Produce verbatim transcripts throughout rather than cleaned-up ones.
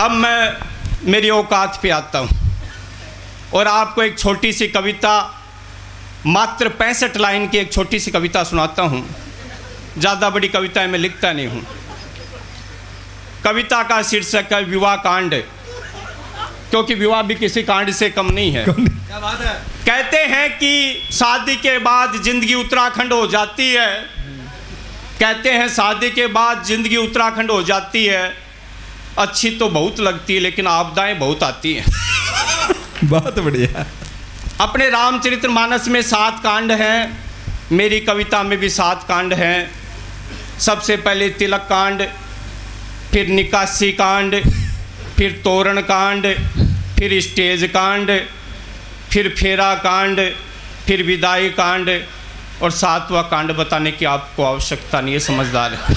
अब मैं मेरी औकात पे आता हूँ और आपको एक छोटी सी कविता, मात्र पैंसठ लाइन की एक छोटी सी कविता सुनाता हूँ। ज़्यादा बड़ी कविताएं मैं लिखता नहीं हूँ। कविता का शीर्षक है विवाह कांड, क्योंकि विवाह भी किसी कांड से कम नहीं है। क्या बात है। कहते हैं कि शादी के बाद जिंदगी उत्तराखंड हो जाती है। कहते हैं शादी के बाद जिंदगी उत्तराखंड हो जाती है। अच्छी तो बहुत लगती है लेकिन आपदाएं बहुत आती हैं। बहुत बढ़िया। अपने रामचरितमानस में सात कांड हैं, मेरी कविता में भी सात कांड हैं। सबसे पहले तिलक कांड, फिर निकासी कांड, फिर तोरण कांड, फिर स्टेज कांड, फिर फेरा कांड, फिर विदाई कांड और सातवां कांड बताने की आपको आवश्यकता नहीं है, समझदार है।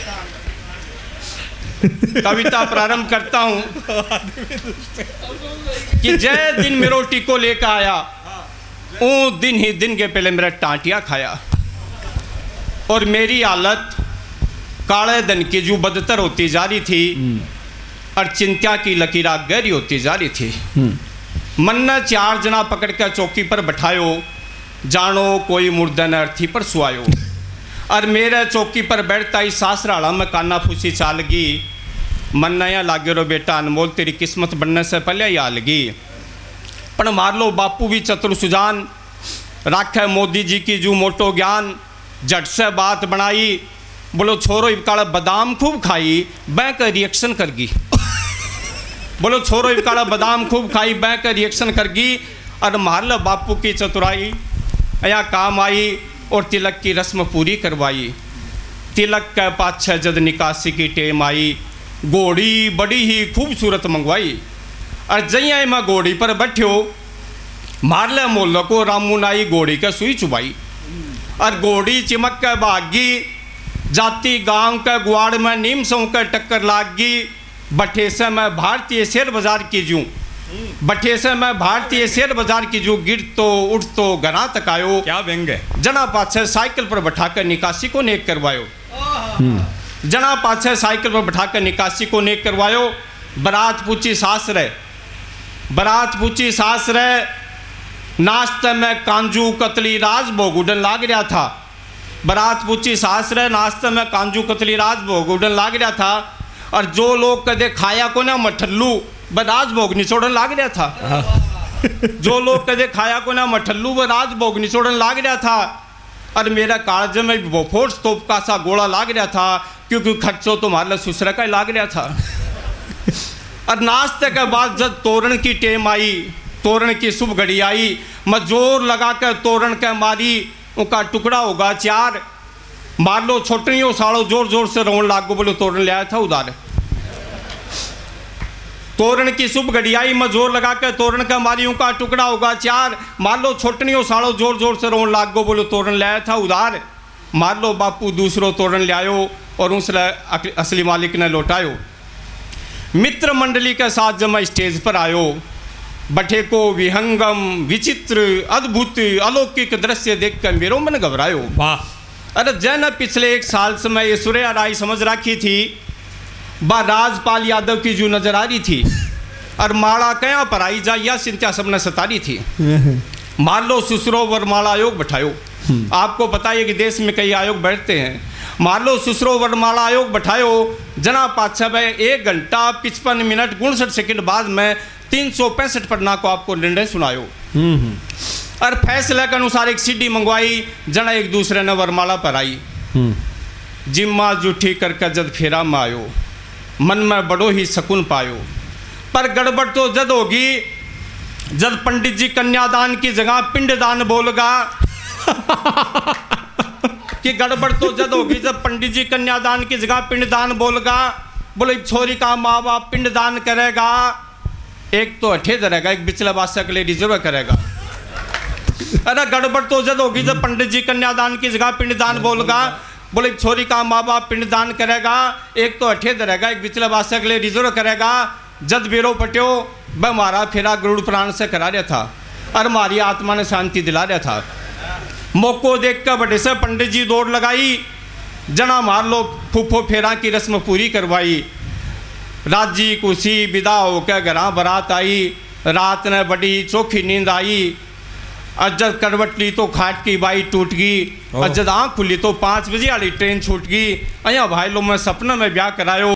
कविता प्रारंभ करता हूँ कि जय दिन मेरो टिको लेकर आया, ऊ दिन ही दिन के पहले मेरा टांटिया खाया। और मेरी हालत काले धन की जो बदतर होती जा रही थी और चिंता की लकीरा गहरी होती जा रही थी। मन ने चार जना पकड़ कर चौकी पर बैठायो, जानो कोई मुर्दन अर्थी पर सुआयो। और मेरे चौकी पर बैठता ही सासराड़ा में काना फूसी चालगी। मन नया लागे रो बेटा अनमोल, तेरी किस्मत बनने से पहले ही आ लगी। पण मार लो बापू भी चतुर सुजान, राखे मोदी जी की जू मोटो ज्ञान। झट से बात बनाई, बोलो छोरो इबकाड़ा बादाम खूब खाई, बैंक रिएक्शन करगी। बोलो छोरो इबकाड़ा बादाम खूब खाई, बैंक रिएक्शन करगी। और मार लो बापू की चतुराई या काम आई और तिलक की रस्म पूरी करवाई। तिलक के पाछे जद निकासी की टेम आई, घोड़ी बड़ी ही खूबसूरत मंगवाई। और जइया मैं घोड़ी पर बैठ्यो, मार ले मोल्लो को रामू नाई घोड़ी का सुई चुबाई। और घोड़ी चिमक के भागी, जाती गांव के गुआड़ में नीम सौ के टक्कर लागी। बठे से मैं भारतीय शेयर बाजार की जूँ, बठे से मैं भारतीय शेयर बाजार की जूँ। गिर तो उठ तो घना तक आयो, क्या व्यंग है। जना पाछे साइकिल पर बैठाकर निकासी को नेक करवायो। जना पाछे साइकिल पर बैठाकर निकासी को नेक करवायो। बारात पूछी सास रे, बारात पूछी सास रे, नाश्ते में कांजू कतली राज भोग उड़न लाग रहा था। बारात पूछी सास रे, नाश्ते में कांजू कतली राज भोग उड़न लाग रहा था। और जो लोग कदे खाया को ना मठल्लू, व राज भोग निचोड़न लाग रहा था। जो लोग कदे खाया को ना मठल्लू, व राज भोग निचोड़न लाग रहा था। और मेरा काज में बोफोर्स तोप का सा गोला लाग रहा था, क्योंकि खर्चो तो मारला सुसरा का लाग रहा था। और नाश्ते के बाद जब तोरण की टेम आई, तोरण की शुभ घड़ी आई, मैं जोर लगा कर तोरण के मारी, उनका टुकड़ा होगा चार। मार लो छोटनियों साड़ो जोर जोर से रोन लागो, बोलो तोरण ले आया था उधार। तोरण की शुभ घड़ी आई, मैं जोर लगा कर तोरण का मारी, उनका टुकड़ा होगा चार। मार लो छोटनियों साड़ो जोर जोर से रोन लागो, बोलो तोरण ले आया था उधार। मार लो बापू दूसरो तोरण ले आयो और उसने असली मालिक ने लौटायो। मित्र मंडली के साथ जब मैं स्टेज पर आयो, बठे को विहंगम विचित्र अद्भुत अलौकिक दृश्य देख कर मेरो मन घबरायो। वाह। अरे जैन पिछले एक साल से मैं ये सूर्या राय समझ रखी थी, बा राजपाल यादव की जो नजर आ रही थी। और माला कया पर आई जा या चिंता सबने सतारी थी। मान लो सुसरो वरमाला आयोग बैठायो। आपको पता है कि देश में कई आयोग बैठते हैं। मान लो सुसरो वरमाला आयोग बैठायो, जना पाछा भाई एक घंटा पचपन मिनट उनसठ सेकंड बाद में तीन सौ पैंसठ पन्ना को आपको निर्णय सुनायो। और फैसले के अनुसार एक सीडी मंगवाई, जना एक दूसरे ने वरमाला पर आई। जिम्मा जूठी करके जद फेरा में आयो, मन में बड़ो ही सकून पायो। पर गड़बड़ तो जद होगी जब पंडित जी कन्यादान की जगह पिंडदान बोलगा। कि गड़बड़ तो जद होगी जब पंडित जी कन्यादान की जगह पिंडदान बोलगा। बोले छोरी का माँ बाप पिंडदान करेगा, एक तो अठे धरेगा, एक बिचला बादशाह के लिए रिजर्व करेगा। अरे गड़बड़ तो जद होगी जब पंडित जी कन्यादान की जगह पिंडदान बोलगा। बोले छोरी का माँ बाप पिंडदान करेगा, एक तो अठे धरेगा, एक बिचला बादशाह के लिए रिजर्व करेगा। जद बेरो पट्यो वह मारा फेरा गरुड़ प्राण से करा रहा था और हमारी आत्मा ने शांति दिला रहा था। मौको देख कर बड़े से पंडित जी दौड़ लगाई, जना मार लो फूफो फेरा की रस्म पूरी करवाई। राजी खुशी विदा होकर घर बारात आई। रात ने बड़ी चौखी नींद आई। अजद करवट ली तो खाट की बाई टूट गई। अजद आँख खुली तो पाँच बजे वाली ट्रेन छूट गई। अया भाई लो मैं सपना में ब्याह करायो।